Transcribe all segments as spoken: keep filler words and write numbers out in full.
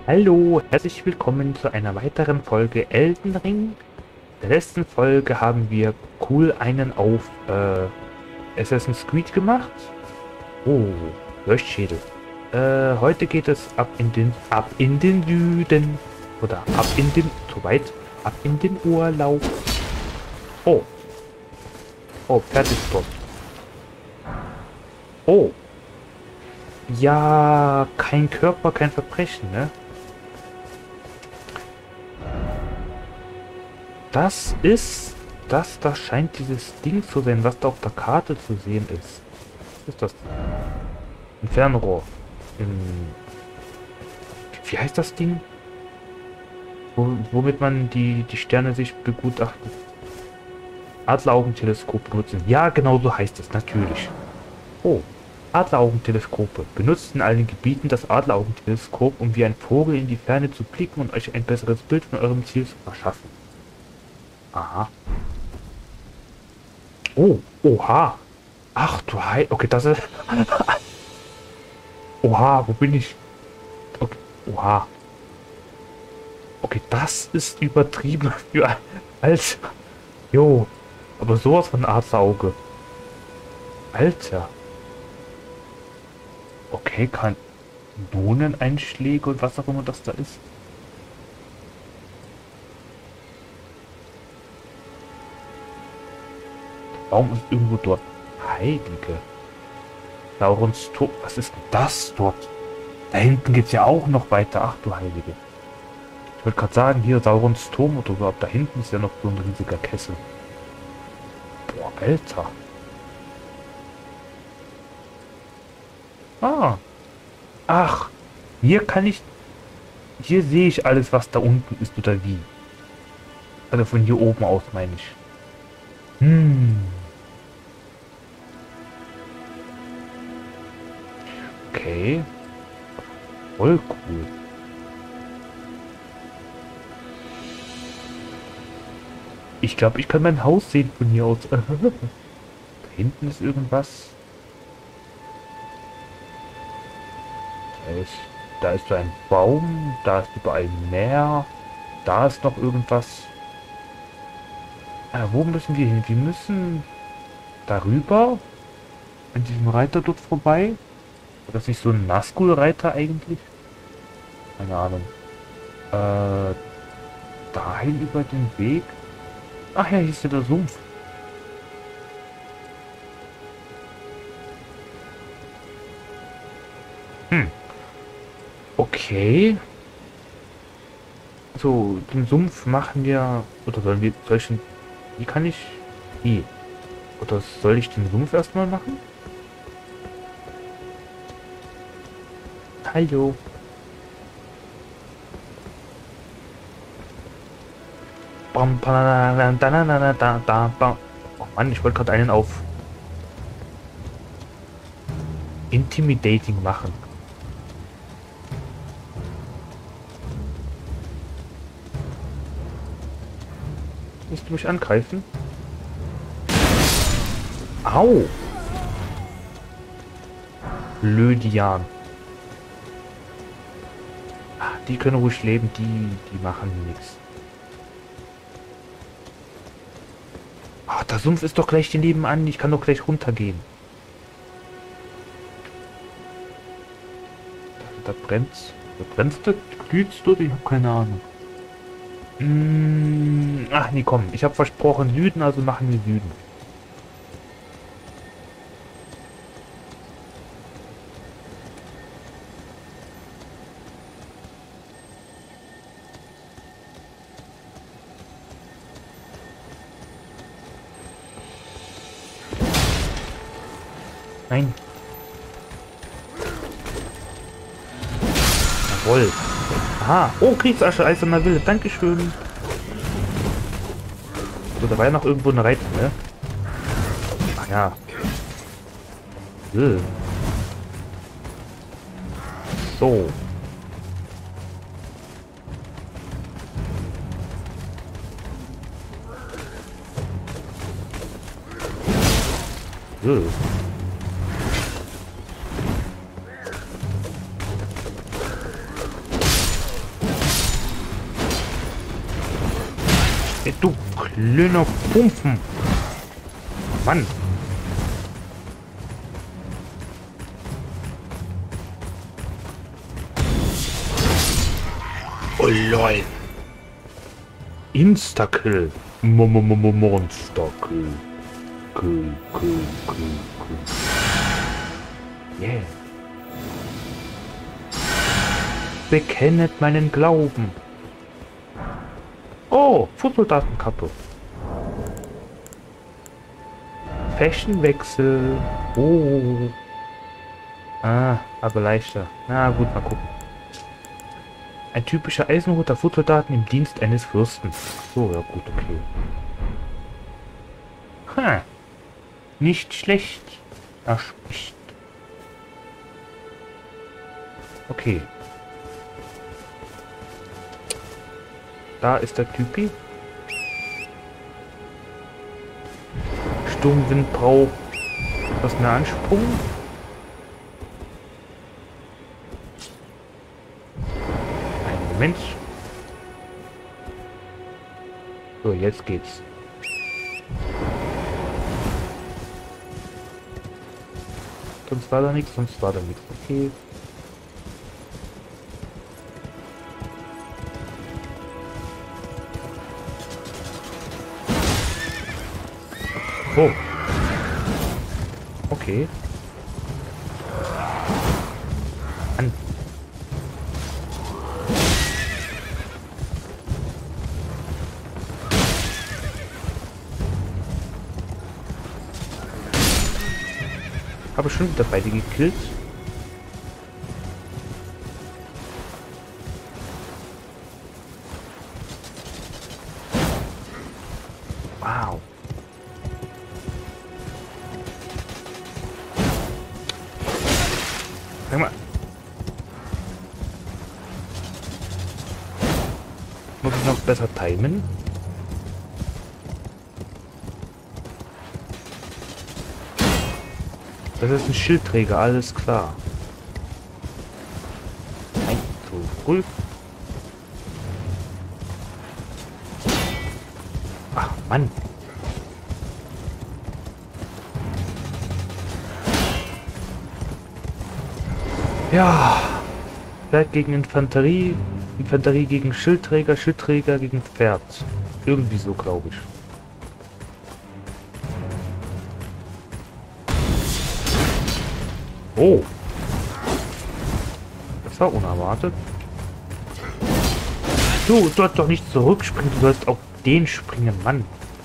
Hallo, herzlich willkommen zu einer weiteren Folge Elden Ring. In der letzten Folge haben wir cool einen auf äh, Assassin's Creed gemacht. Oh, Leuchtschädel. Äh, heute geht es ab in den ab in den Süden. Oder ab in den, zu weit, ab in den Urlaub. Oh. Oh, Fertigspot. Oh. Ja, kein Körper, kein Verbrechen, ne? Das ist... Das, das scheint dieses Ding zu sein, was da auf der Karte zu sehen ist. Was ist das? Ein Fernrohr. Ein, wie heißt das Ding? Wo, womit man die, die Sterne sich begutachtet. Adleraugenteleskop benutzen. Ja, genau so heißt es, natürlich. Oh. Adleraugenteleskope. Benutzt in allen Gebieten das Adleraugenteleskop, um wie ein Vogel in die Ferne zu blicken und euch ein besseres Bild von eurem Ziel zu verschaffen. Aha. Oh, oha. Ach du Hei... Okay, das ist... Oha, wo bin ich? Okay, oha. Okay, das ist übertrieben für... Alter. Jo. Aber sowas von Adlerauge. Alter. Okay, Kanoneneinschläge und was auch immer das da ist. Baum ist irgendwo dort. Heilige. Saurons Turm. Was ist denn das dort? Da hinten geht es ja auch noch weiter. Ach du Heilige. Ich wollte gerade sagen, hier Saurons Turm oder so. Aber da hinten ist ja noch so ein riesiger Kessel. Boah, Alter. Ah. Ach. Hier kann ich... Hier sehe ich alles, was da unten ist oder wie. Also von hier oben aus meine ich. Hm. Okay. Voll cool. Ich glaube, ich kann mein Haus sehen von hier aus. Da hinten ist irgendwas. Da ist, da ist so ein Baum. Da ist überall Meer. Da ist noch irgendwas. Ah, wo müssen wir hin? Wir müssen darüber. An diesem Reiter dort vorbei. Ist das nicht so ein Nazgul-Reiter eigentlich? Keine Ahnung. Äh, dahin über den Weg. Ach ja, hier ist ja der Sumpf. Hm. Okay. So, den Sumpf machen wir... Oder sollen wir... Soll ich den, wie kann ich... Wie? Oder soll ich den Sumpf erstmal machen? Hallo. Bam, da, da, da, da, bam. Oh Mann, ich wollte gerade einen auf Intimidating machen. Willst du mich angreifen? Au! Lödian. Die können ruhig leben, die, die machen nichts. Ah, der Sumpf ist doch gleich hier nebenan, ich kann doch gleich runtergehen. Da, da brennt's. Da brennt's, da glüht's dort, ich habe keine Ahnung. Hm, ach nee, komm, ich habe versprochen Süden, also machen wir Süden. Nein. Jawohl. Aha. Oh, Kriegsasche, eiserner Wille. Dankeschön. So, da war ja noch irgendwo eine Reiter, ne? Ach ja. Äh. So. Äh. Ey, du kleiner Pumpen. Mann. Oh lol. Instakill. Mo mo mo mo Monsterkill. Kill, kill, kill, kill. Yeah. Bekennet meinen Glauben. Oh, Fußsoldatenkappe. Fashionwechsel. Oh. Ah, aber leichter. Na gut, mal gucken. Ein typischer eisenroter Fußsoldaten im Dienst eines Fürsten. So, ja gut, okay. Ha. Nicht schlecht. Er spricht. Okay. Da ist der Typi. Sturmwind braucht etwas mehr Ansprung. Einen Moment. So, jetzt geht's. Sonst war da nichts, sonst war da nichts. Okay. Oh. Okay. An. Habe schon wieder beide gekillt. Wow. Sag mal. Muss ich noch besser timen? Das ist ein Schildträger, alles klar. Nein, zu früh. Ach, Mann. Ja. Pferd gegen Infanterie. Infanterie gegen Schildträger. Schildträger gegen Pferd. Irgendwie so, glaube ich. Oh. Das war unerwartet. Du, du sollst doch nicht zurückspringen, du sollst auf den springen, Mann.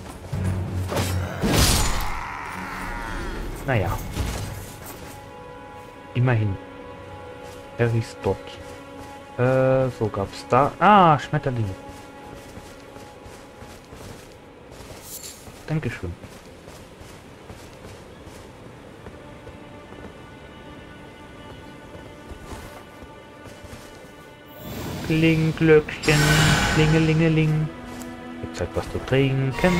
Naja. Immerhin. Harry's dort. Äh, so gab's da. Ah, Schmetterling. Dankeschön. Kling, Glöckchen, Klingelingeling. Gibt Zeit was zu trinken.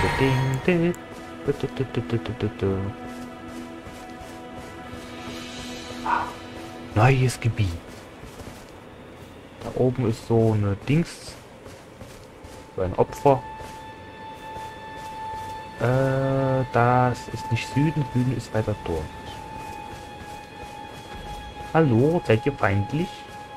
Neues Gebiet. Da oben ist so eine Dings. So ein Opfer. Äh, das ist nicht Süden. Süden ist weiter dort. Hallo, seid ihr feindlich?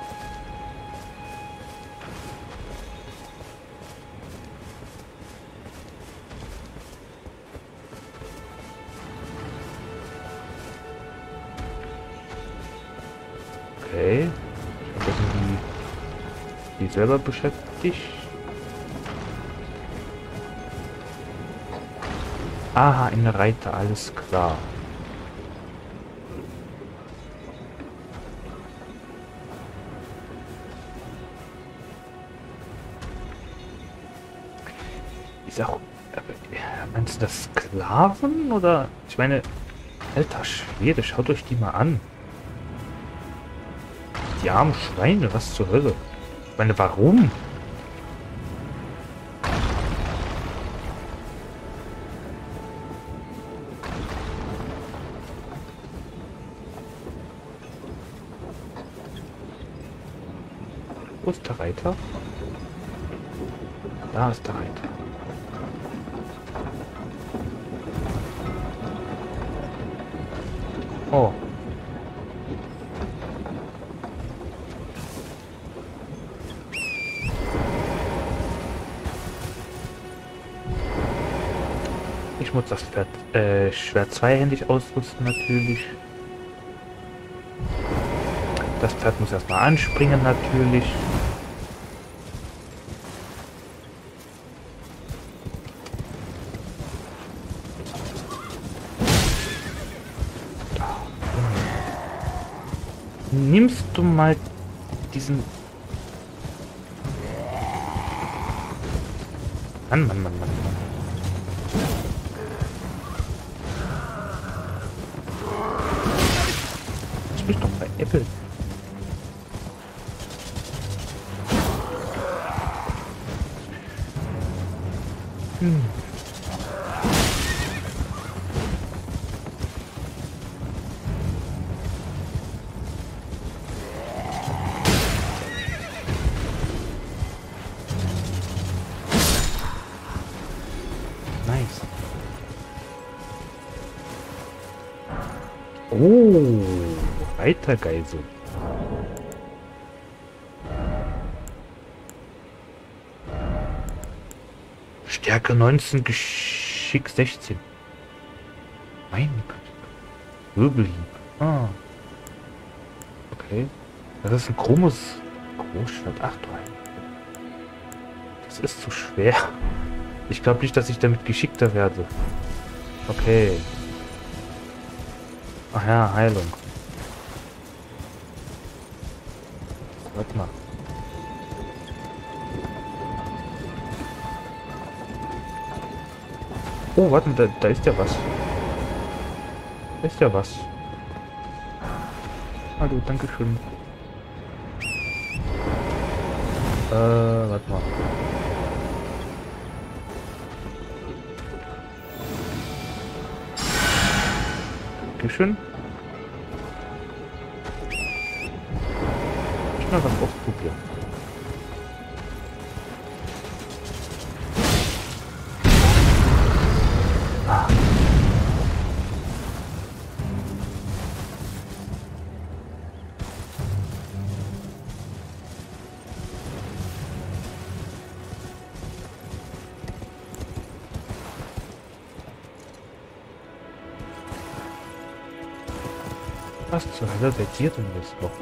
Okay. Das sind die, die selber beschäftigt. Aha, ein Reiter, alles klar. Ist auch... Meinst du das Sklaven oder... Ich meine... Alter Schwede, schaut euch die mal an. Die armen Schweine, was zur Hölle? Ich meine, warum? Wo ist der Reiter? Da ist der Reiter. Oh. Ich muss das Pferd, äh, Schwert zweihändig ausrüsten natürlich. Das Pferd muss erstmal anspringen natürlich. Nimmst du mal diesen... Mann, Mann, Mann, Mann, Mann. Ich bin doch bei Apple. Hm. Nice. Oh, weiter Geisel. Stärke neunzehn, Geschick sechzehn. Mein Gott. Wirbelhieb. Ah. Okay. Das ist ein Chromus Großschwert. Ach du Heilige. Das ist zu schwer. Ich glaube nicht, dass ich damit geschickter werde. Okay. Ach ja, Heilung. Warte mal. Oh, warte, da, da ist ja was. Da ist ja was. Hallo, danke schön. Äh, warte mal. Dankeschön. Ich mal was ausprobieren. Ah. Was zur Hölle seid ihr denn jetzt noch?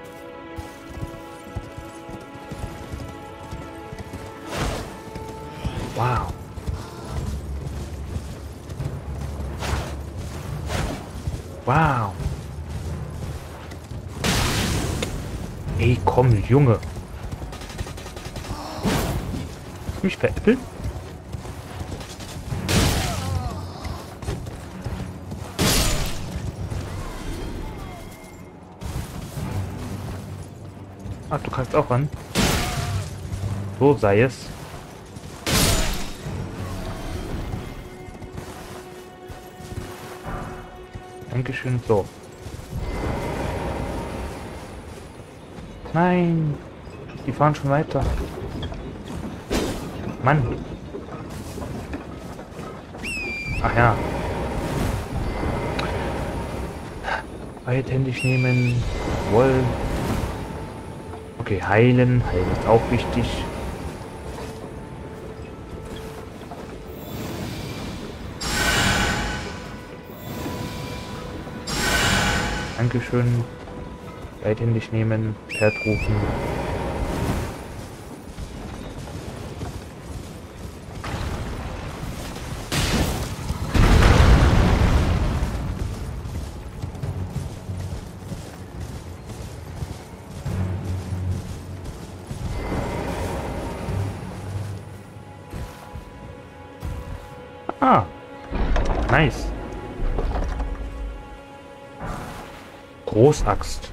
Wow. Wow. Ey, komm, Junge. Hast du mich veräppelt? Ach, du kannst auch ran. So sei es. Dankeschön, so. Nein. Die fahren schon weiter. Mann. Ach ja. Beidhändig nehmen. Wohl. Okay, heilen. Heilen ist auch wichtig. Dankeschön. Beidhändig nehmen. Pferd rufen. Ah, nice. Großaxt.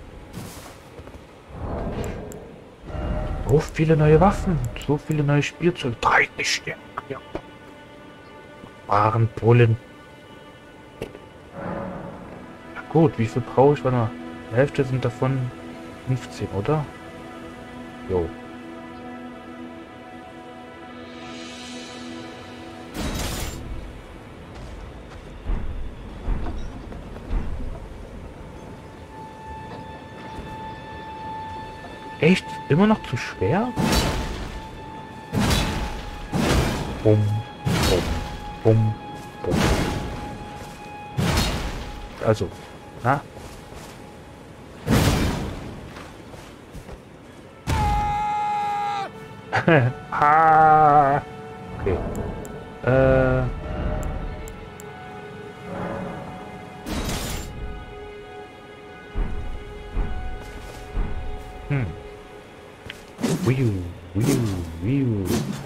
So viele neue Waffen, so viele neue Spielzeuge. Drei Stück. Ja. Waren Bullen. Ja, gut, wie viel brauche ich? Warte mal. Die Hälfte sind davon fünfzehn, oder? Jo. Echt? Immer noch zu schwer? Bum, bum, bum, bum. Also, na? Ah, okay. Äh. Hm. Wiu, wiu, wiu.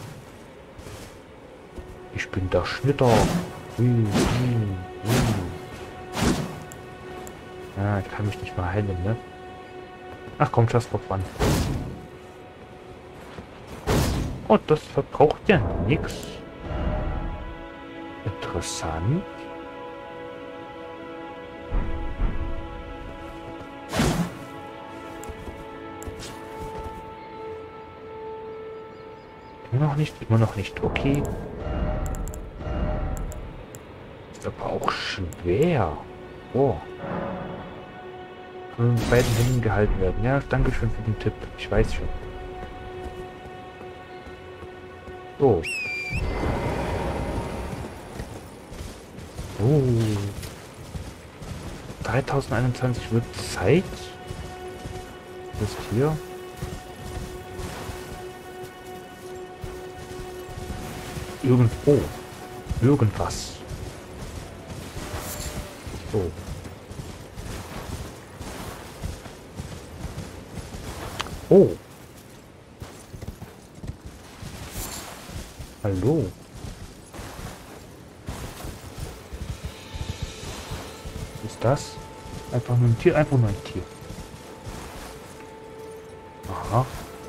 Ich bin der Schnitter. Wiu, wiu, wiu. Ja, ich kann mich nicht mal heilen, ne? Ach komm, just for fun. Oh, das verbraucht ja nix. Interessant. Immer noch nicht, immer noch nicht. Okay. Ist aber auch schwer. Oh. Von beiden Händen gehalten werden. Ja, danke schön für den Tipp. Ich weiß schon. So. Oh. dreitausendeinundzwanzig wird Zeit. Was ist hier? Irgendwo. Irgendwas. So. Oh. Hallo. Was ist das? Einfach nur ein Tier, einfach nur ein Tier. Aha.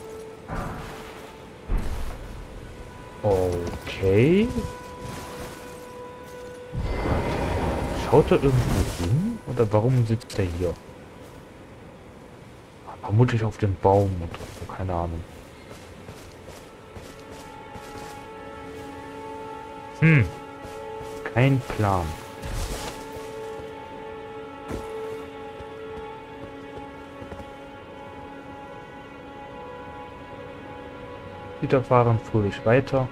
Okay. Schaut er irgendwo hin? Oder warum sitzt er hier? Vermutlich auf dem Baum oder so, keine Ahnung. Hm. Kein Plan. Wieder fahren fröhlich weiter.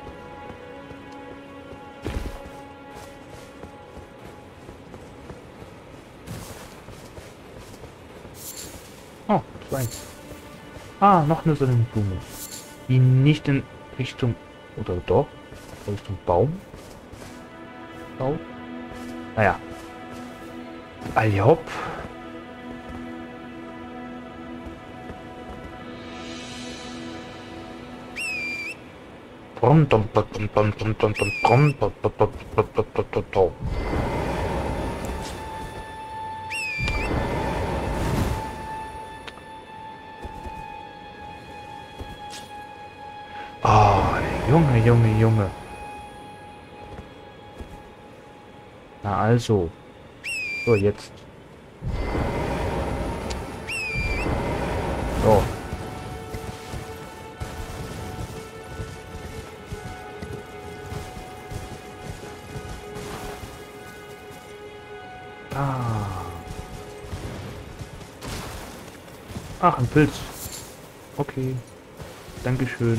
Oh, zwei. Ah, noch eine Sonnenblume. Die nicht in Richtung, oder doch, Richtung Baum schaut. Naja. Alljopp. Ah, Junge, Junge, Junge. Na also. So, jetzt. So. Ah. Ach, ein Pilz. Okay. Dankeschön.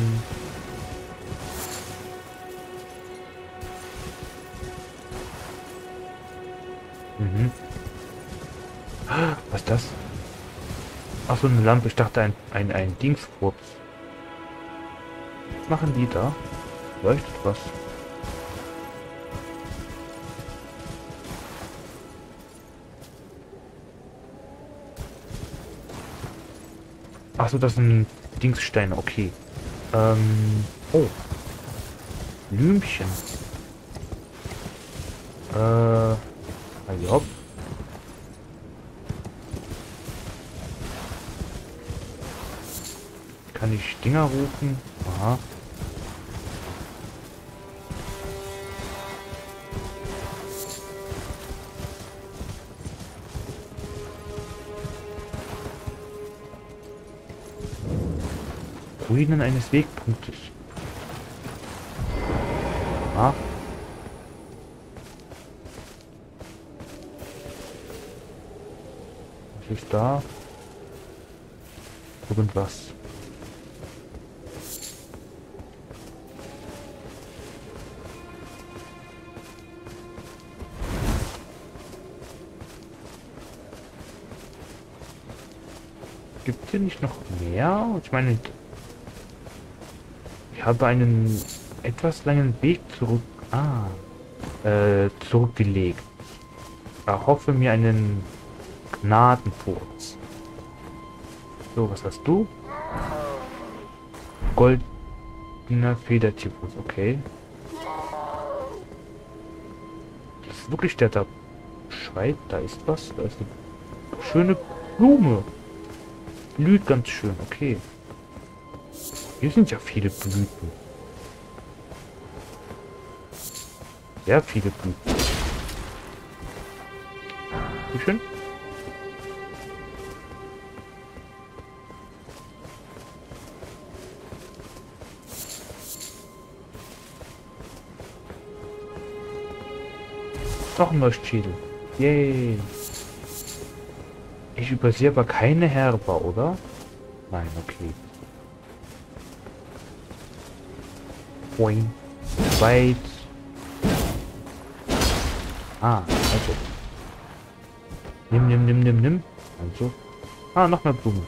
Mhm. Was ist das? Ach so, eine Lampe. Ich dachte ein, ein, ein Dingsfurz. Was machen die da? Leuchtet was? Ach so, das sind Dingssteine. Okay. Ähm. Oh. Blümchen. Äh. Ja. Kann ich Dinger rufen? Aha. Ruinen eines Wegpunktes. Aha. Was ist da? irgendwas. Gibt hier nicht noch mehr? Ich meine, ich habe einen etwas langen Weg zurück, ah, äh, zurückgelegt. Erhoffe mir einen Gnadenfurz. So, was hast du? Goldener Federtypus, okay. Das ist wirklich der da schreit. Da ist was. Da ist eine schöne Blume. Blüht ganz schön, okay. Hier sind ja viele Blüten. Sehr viele Blüten. Wie schön. Noch ein Leuchtschädel. Yay. Ich übersehe aber keine Herber, oder? Nein, okay. Boing. Weit. Ah, also. Nimm, nimm, nimm, nimm, nimm. Also. Ah, noch mehr Blumen.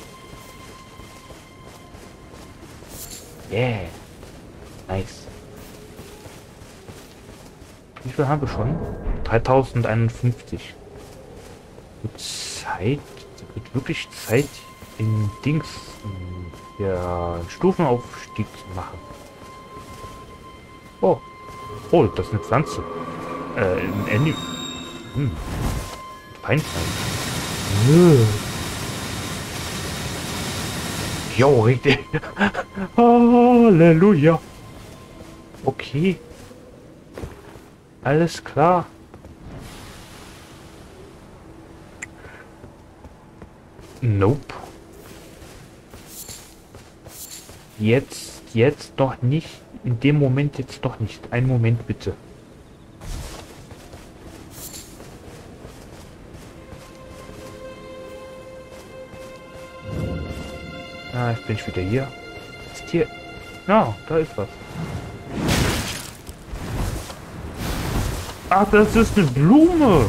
Yeah. Nice. Wie viel haben wir schon? dreitausendeinundfünfzig. Wird Zeit. Es wird wirklich Zeit, in Dings, in der Stufenaufstieg zu machen. Oh. Oh, das ist eine Pflanze. Äh, ein Ende. Hm. Feinstein. Nö. Jo, richtig. Halleluja. Okay. Alles klar. Nope. Jetzt, jetzt doch nicht. In dem Moment jetzt doch nicht. Einen Moment bitte. Ah, jetzt bin ich wieder hier. Ist hier. Ja, da ist was. Ach, das ist eine Blume.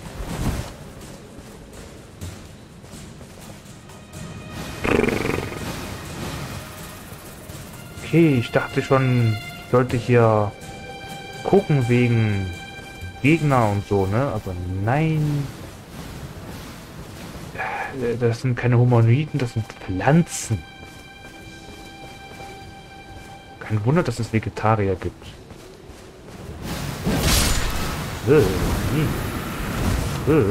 Okay, ich dachte schon, ich sollte hier gucken wegen Gegner und so, ne? Aber nein. Das sind keine Humanoiden, das sind Pflanzen. Kein Wunder, dass es Vegetarier gibt. Äh, äh.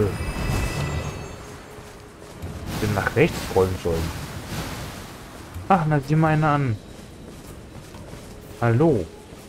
Ich bin nach rechts rollen sollen. Ach, na sieh mal einer an. Hallo.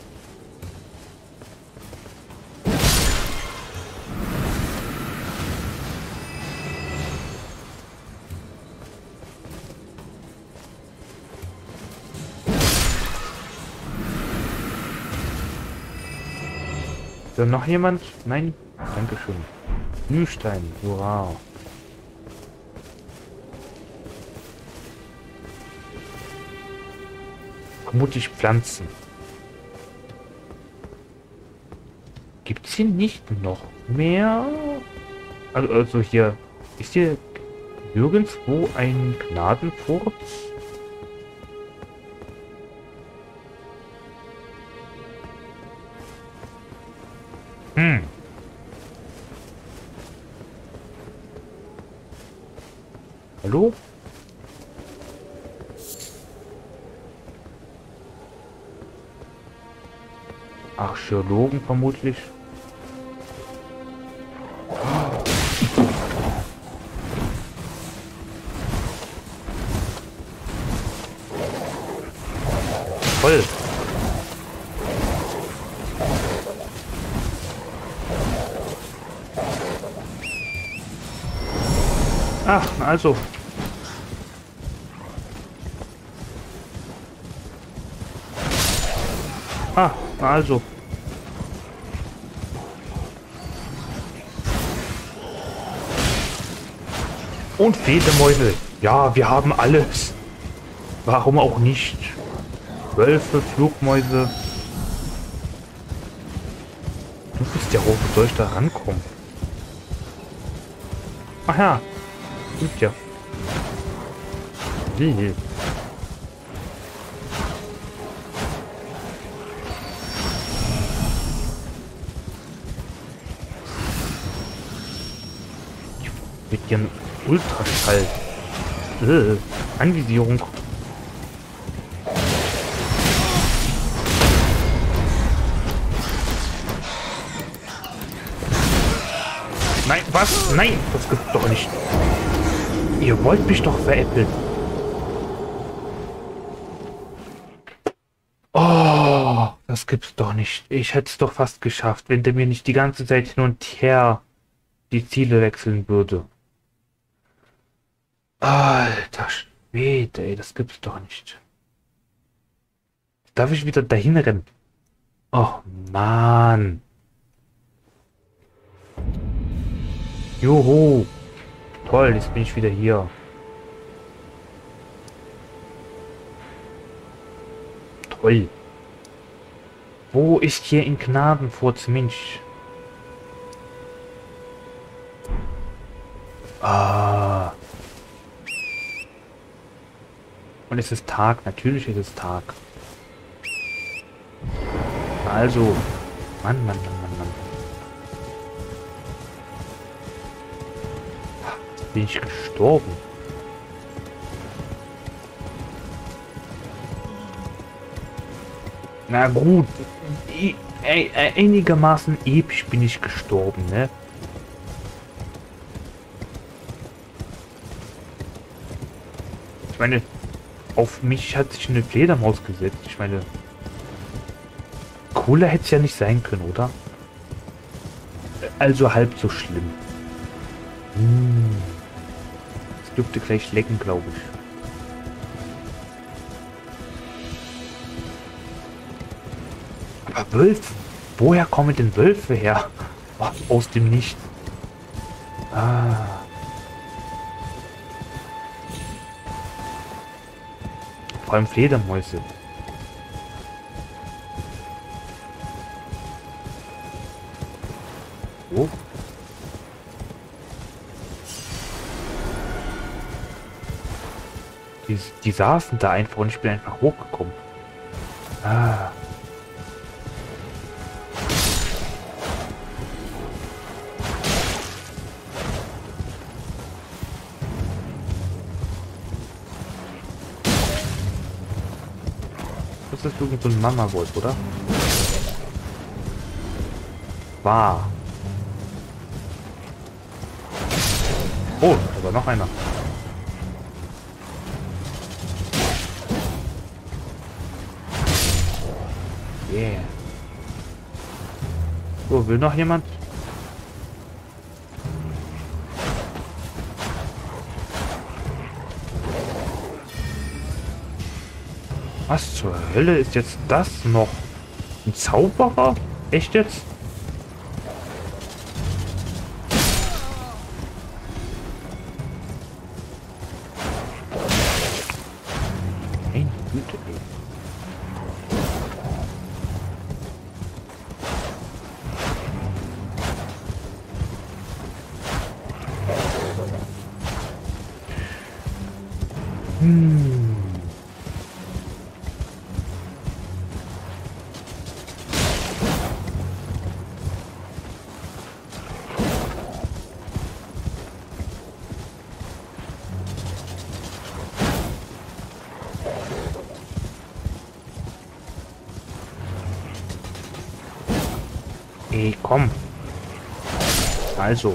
So, noch jemand? Nein? Dankeschön. Glühstein. Hurra. Vermutlich Pflanzen. Gibt's hier nicht noch mehr? Also, also hier. Ist hier nirgendwo ein Gnadenfurz? Hm. Hallo? Archäologen vermutlich. Voll. Ach, also. Ah, also. Und Federmäusel. Ja, wir haben alles. Warum auch nicht? Wölfe, Flugmäuse. Du bist ja hoch, wie soll ich da rankommen? Ach ja. Gibt ja. Wie? Mit ihren Ultraschall. Äh, Anvisierung. Nein, was? Nein, das gibt's doch nicht. Ihr wollt mich doch veräppeln. Oh, das gibt's doch nicht. Ich hätte es doch fast geschafft, wenn der mir nicht die ganze Zeit hin und her die Ziele wechseln würde. Alter Schwede, ey, das gibt's doch nicht. Darf ich wieder dahin rennen? Oh, Mann. Juhu. Toll, jetzt bin ich wieder hier. Toll. Wo ist hier in Gnadenfurz, Mensch? Ah. Und es ist Tag, natürlich ist es Tag. Also, Mann, Mann, Mann, Mann, Mann. Bin ich gestorben? Na gut, I äh, einigermaßen episch bin ich gestorben, ne? Ich meine, auf mich hat sich eine Fledermaus gesetzt. Ich meine, cooler hätte es ja nicht sein können, oder? Also halb so schlimm. Hm. Es dürfte gleich lecken, glaube ich. Aber Wölfe? Woher kommen denn Wölfe her? Oh, aus dem Nichts. Ah. Vor allem Fledermäuse. Oh. Die, die saßen da einfach und ich bin einfach hochgekommen. Ah. Das ist irgend so ein Mama-Wolf, oder? War. Oh, da war noch einer. Yeah. So, will noch jemand? Was zur Hölle ist jetzt das noch? Ein Zauberer? Echt jetzt? Meine Güte, ey. Hm. Ey, komm. Also.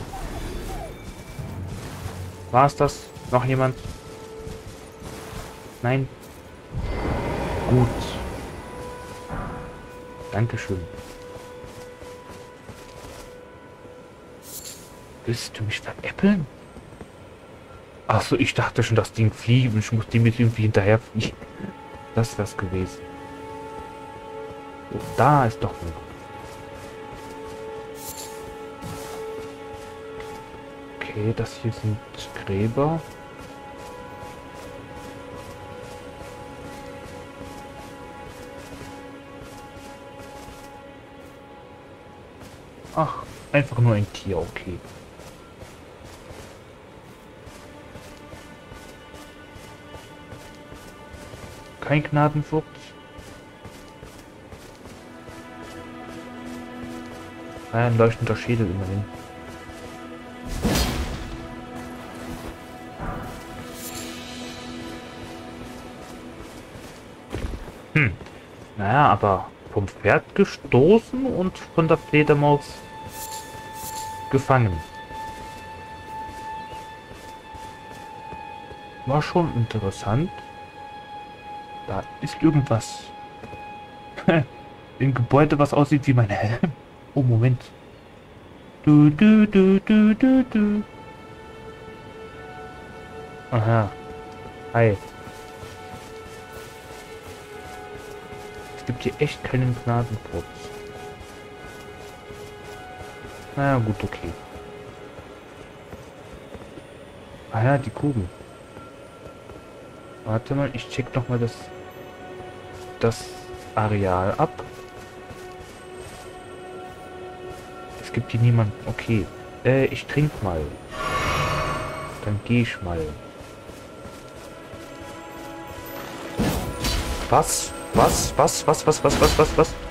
War es das? Noch jemand? Nein? Gut. Dankeschön. Willst du mich veräppeln? Achso, ich dachte schon, das Ding fliegt und ich muss dem jetzt irgendwie hinterher fliegen. Das wär's gewesen. So, da ist doch noch. Okay, das hier sind Gräber. Ach, einfach nur ein Tier, okay. Kein Gnadenfurz. Ah, ein leuchtender Schädel immerhin. Hm. Naja, aber vom Pferd gestoßen und von der Fledermaus gefangen. War schon interessant. Da ist irgendwas. Im Gebäude, was aussieht wie mein Helm. Oh, Moment. Du, du, du, du, du, du. Aha. Hi. Es gibt hier echt keinen Gnadenputz. Na ja, gut, okay. Ah ja, die Kugel. Warte mal, ich check noch mal das, das Areal ab. Es gibt hier niemanden. Okay. Äh, ich trink mal. Dann gehe ich mal. Was? Was? Was? Was? Was? Was? Was? Was? Was?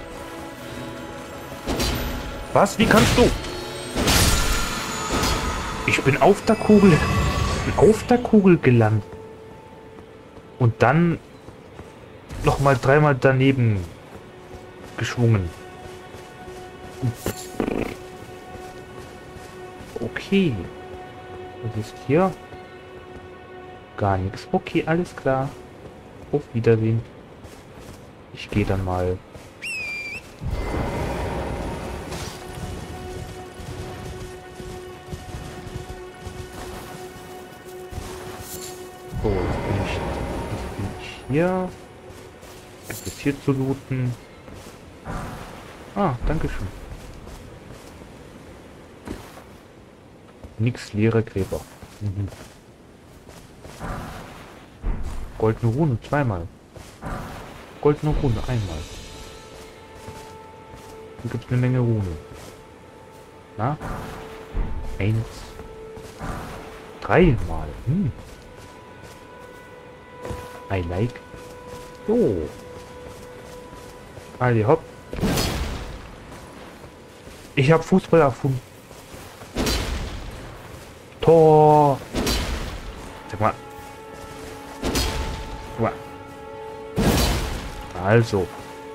Was? Wie kannst du? Ich bin auf der Kugel. Bin auf der Kugel gelandet. Und dann noch mal dreimal daneben geschwungen. Okay. Was ist hier? Gar nichts. Okay, alles klar. Auf Wiedersehen. Ich gehe dann mal. So, jetzt bin ich, jetzt bin ich hier. Gibt es hier zu looten? Ah, dankeschön. Nix, leere Gräber. Mhm. Goldene Rune zweimal. Goldene Rune einmal. Hier gibt es eine Menge Rune. Na? Eins. Dreimal. Hm. I like. So. Ali hopp. Ich habe Fußball erfunden. Tor. Sag mal. Guck mal. Also.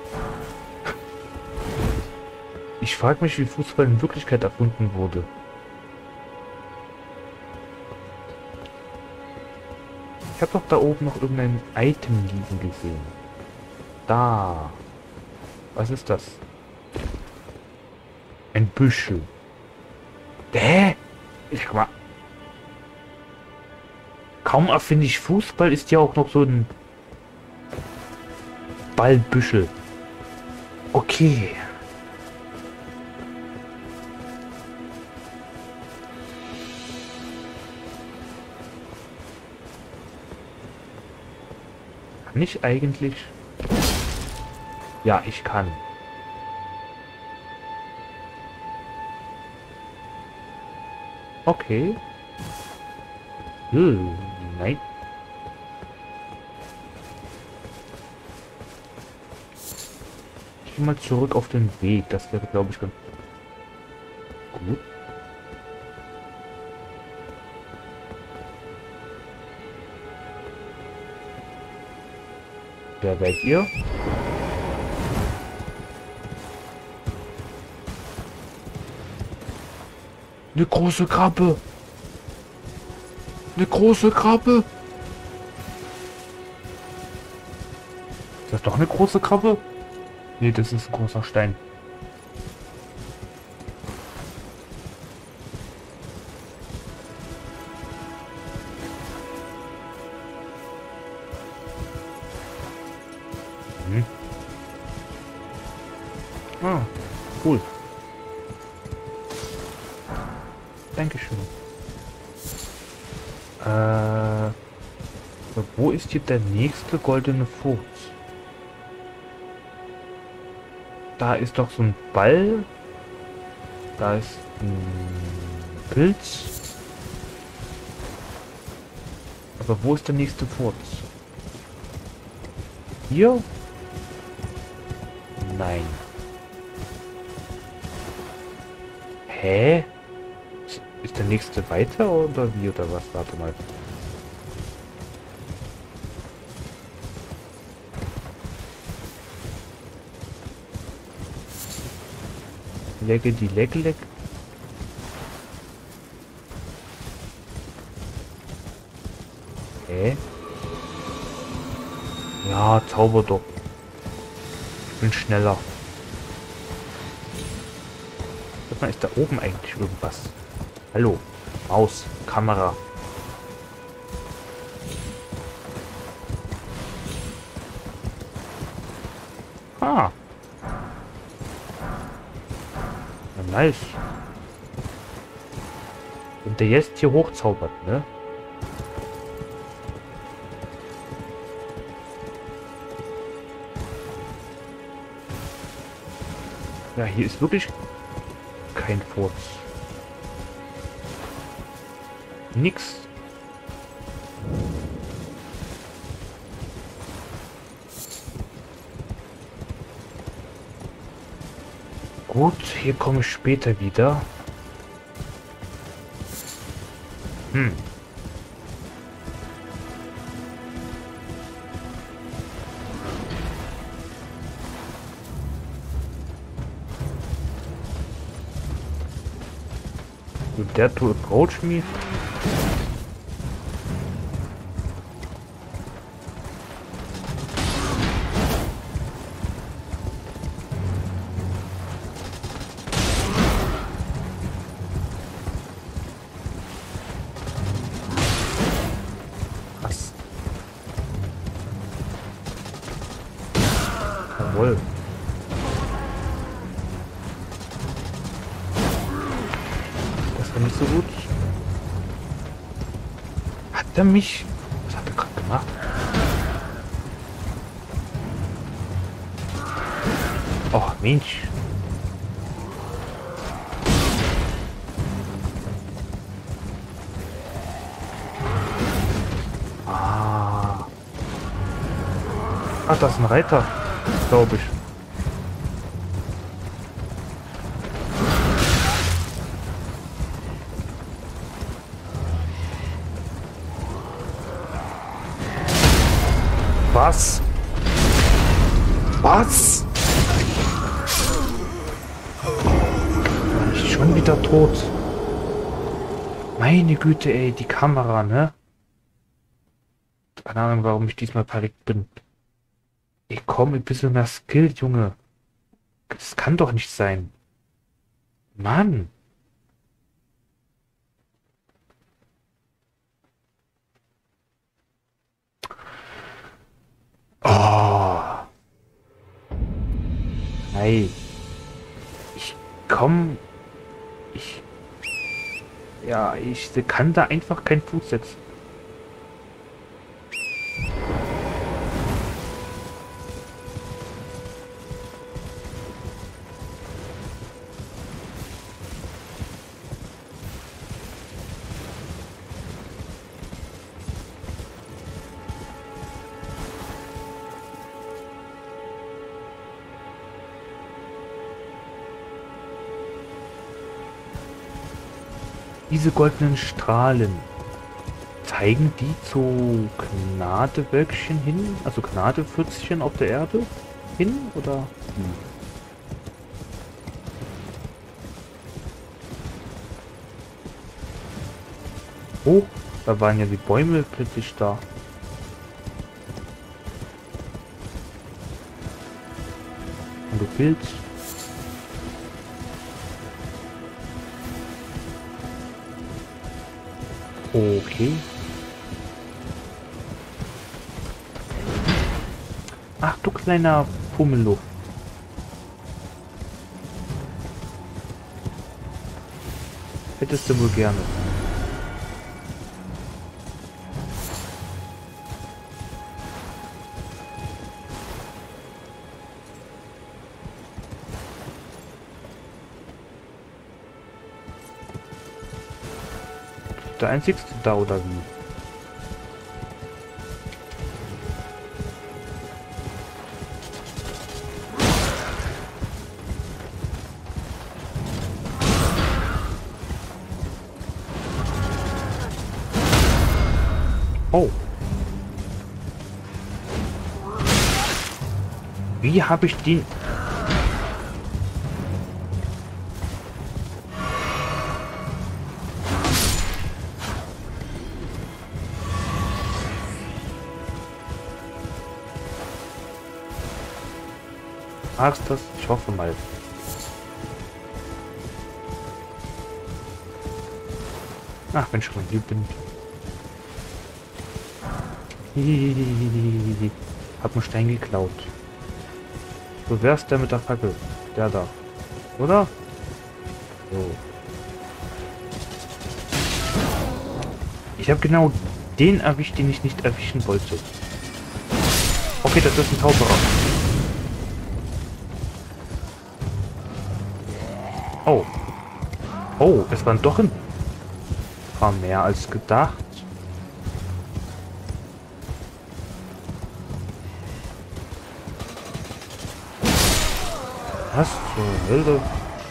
Ich frage mich, wie Fußball in Wirklichkeit erfunden wurde. Ich habe doch da oben noch irgendein Item liegen gesehen. Da. Was ist das? Ein Büschel. Hä? Ich guck mal. Kaum erfinde ich Fußball, ist ja auch noch so ein Ballbüschel. Okay. Kann ich eigentlich? Ja, ich kann. Okay. Hm, nein. Ich gehe mal zurück auf den Weg. Das wäre, glaube ich, ganz gut. Wer seid ihr? Eine große Krabbe. Eine große Krabbe. Ist das doch eine große Krabbe? Nee, das ist ein großer Stein. Hm. Ah, cool. Dankeschön. Äh, wo ist hier der nächste goldene Furz? Da ist doch so ein Ball. Da ist ein Pilz. Aber wo ist der nächste Furz? Hier? Nein. Hä? Ist ist der nächste weiter oder wie oder was? Warte mal. Lecke die Lecke leck. Hä? Ja, zauber doch. Ich bin schneller. Sag mal, ist da oben eigentlich irgendwas? Hallo? Maus, Kamera. Ah. Ja, nice. Wenn der jetzt hier hochzaubert, ne? Ja, hier ist wirklich kein Furz. Nix. Gut, hier komme ich später wieder. Hm. Will der to approach me? Was? Jawohl. Das war nicht so gut. Hat er mich... Was hat er gerade gemacht? Oh, Mensch. Ah. Ach, das ist ein Reiter, glaube ich. Was? Was? War ich schon wieder tot? Meine Güte, ey, die Kamera, ne? Keine Ahnung, warum ich diesmal verreckt bin. Ey, komm, ein bisschen mehr Skill, Junge. Das kann doch nicht sein. Mann. Oh. Hey. Ich komm. Ich. Ja, ich kann da einfach keinen Fuß setzen. Diese goldenen Strahlen, zeigen die zu Gnadewölkchen hin? Also Gnadepfützchen auf der Erde hin? Oder? Hm. Oh, da waren ja die Bäume plötzlich da. Und du Pilz. Okay. Ach du kleiner Pummeluch. Hättest du wohl gerne. der Einzigste da, oder wie? Oh. Wie habe ich den... Magst das? Ich hoffe mal. Ach, wenn schon hier bin. Hihihihihihi. Hab einen Stein geklaut. Du wärst der mit der Fackel. Der da. Oder? So. Ich habe genau den erwischt, den ich nicht erwischen wollte. Okay, das ist ein Zauberer. Oh. Oh, es waren doch ein paar mehr als gedacht. Was zur Hölle?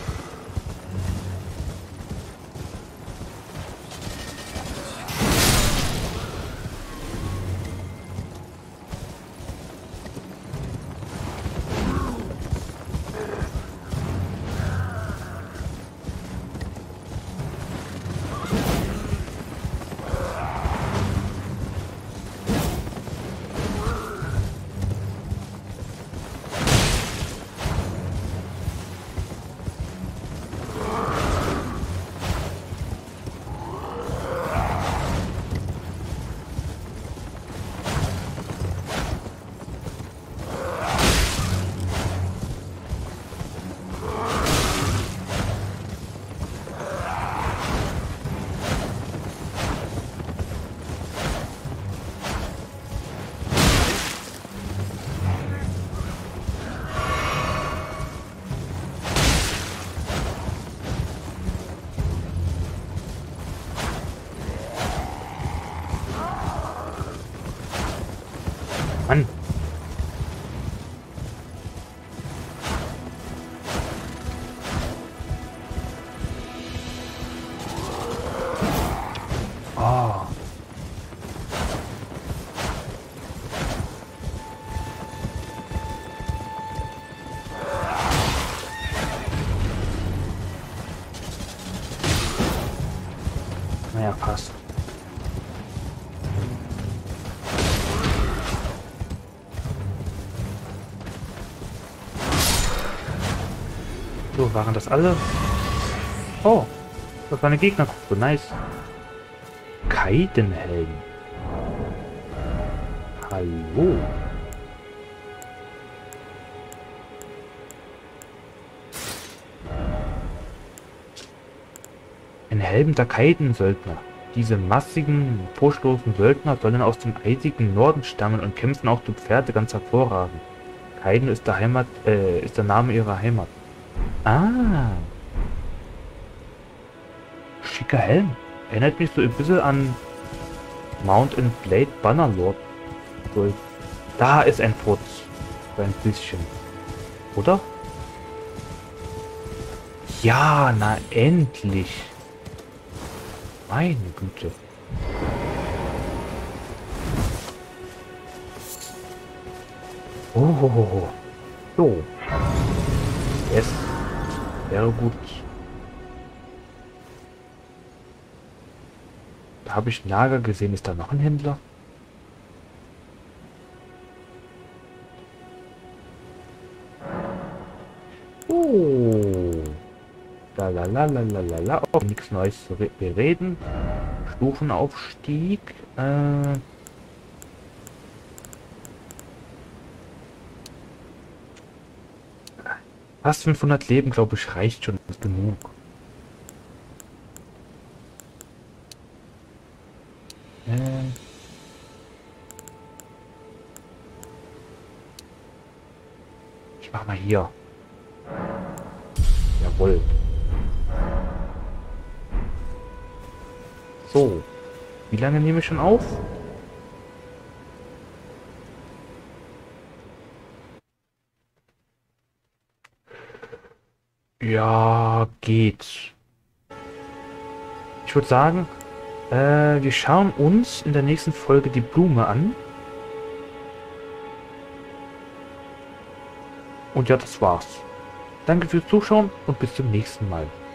Mann. Oh. Naja, passt. So, waren das alle? Oh, das war eine Gegnergruppe. Nice. Kaidenhelm. Hallo. Ein Helm der Kaiden-Söldner. Diese massigen, furchtlosen Söldner sollen aus dem eisigen Norden stammen und kämpfen auch zu Pferde ganz hervorragend. Kaiden ist der Heimat, äh, ist der Name ihrer Heimat. Ah. Schicker Helm. Erinnert mich so ein bisschen an Mount and Blade Bannerlord. So, da ist ein Furz. So ein bisschen. Oder? Ja, na endlich. Meine Güte. Oh. So. Yes. Wäre gut. Da habe ich ein Lager gesehen. Ist da noch ein Händler? Oh. Lalalala. Oh, nichts Neues zu re bereden. Stufenaufstieg. Äh. Fast fünfhundert Leben, glaube ich, reicht schon. Das ist genug. Äh. Ich mach mal hier. Jawohl. So, wie lange nehme ich schon auf? Ja, geht. Ich würde sagen, äh, wir schauen uns in der nächsten Folge die Blume an. Und ja, das war's. Danke fürs Zuschauen und bis zum nächsten Mal.